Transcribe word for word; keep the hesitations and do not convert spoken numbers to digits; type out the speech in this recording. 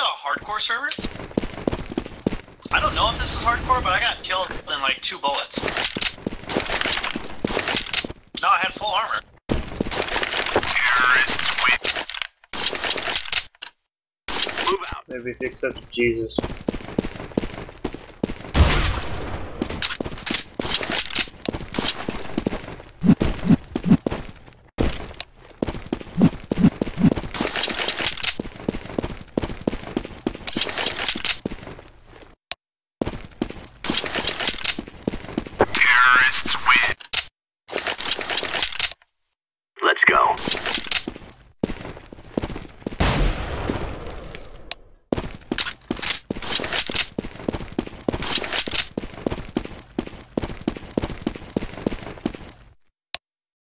into a hardcore server. I don't know if this is hardcore, but I got killed in like two bullets. No, I had full armor. Terrorists win. Move out. Maybe if you accept Jesus. Let's go.